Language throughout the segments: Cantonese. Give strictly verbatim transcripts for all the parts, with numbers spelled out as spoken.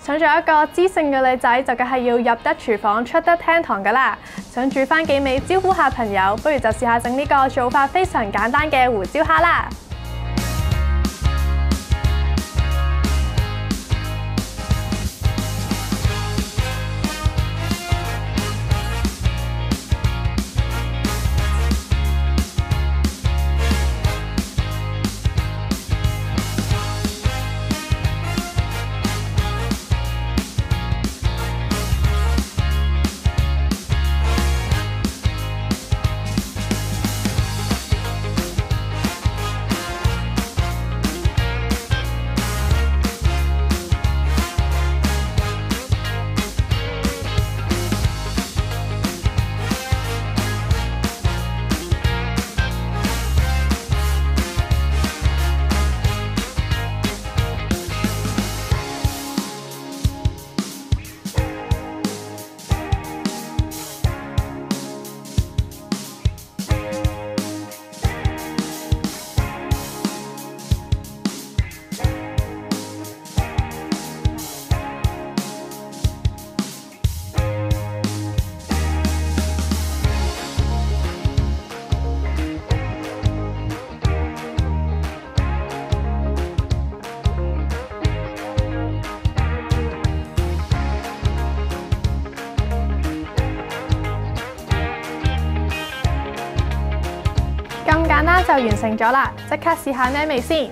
想做一個知性嘅女仔，就梗係要入得廚房，出得廳堂㗎啦。想煮翻幾味招呼下朋友，不如就試下整呢個做法非常簡單嘅胡椒蝦啦。咁簡單就完成咗啦！即刻試下咩味先。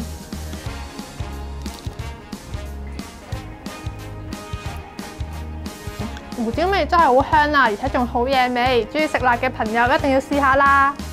胡椒味真係好香啊，而且仲好惹味，中意食辣嘅朋友一定要試下啦！